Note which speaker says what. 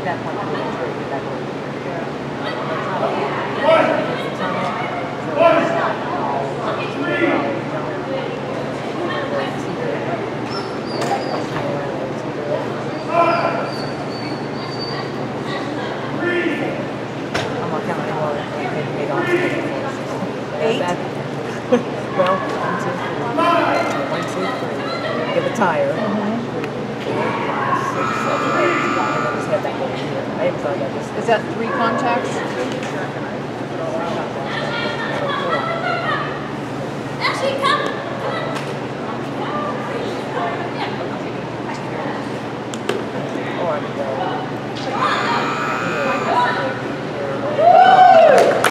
Speaker 1: at that point, we didn't trade it back over. I'm not counting anymore. Eight? Well, 1, 2, 3. 1, 2, 3. Get the tire. 3, 4, 5, 6, 7, 8. And then just head back over here. I haven't thought about this.
Speaker 2: Is that 3 contacts?